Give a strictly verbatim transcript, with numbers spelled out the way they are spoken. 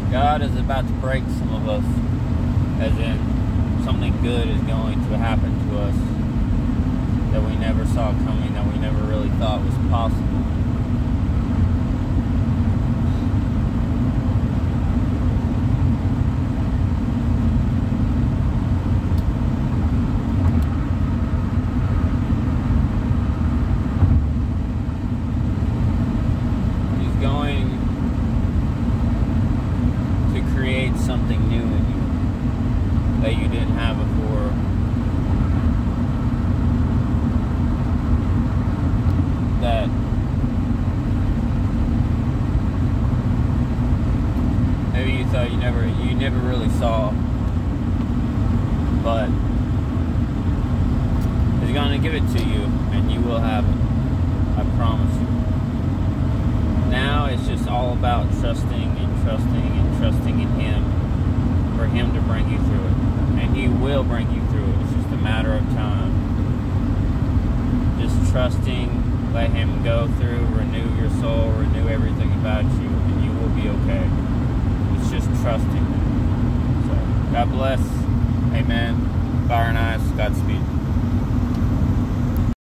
God is about to break some of us, as in something good is going to happen to us that we never saw coming, that we never really thought was possible. He's going to create something new in you that you didn't have before. That maybe you thought you never you never really saw, but He's gonna give it to you, and you will have it. I promise you. Now it's just all about trusting and trusting and trusting in Him, for Him to bring you through it, and He will bring you through it. It's just a matter of time. Just trusting. Let Him go through, renew your soul, renew everything about you, and you will be okay. It's just trusting Him. So, God bless. Amen. Fire and ice. Godspeed.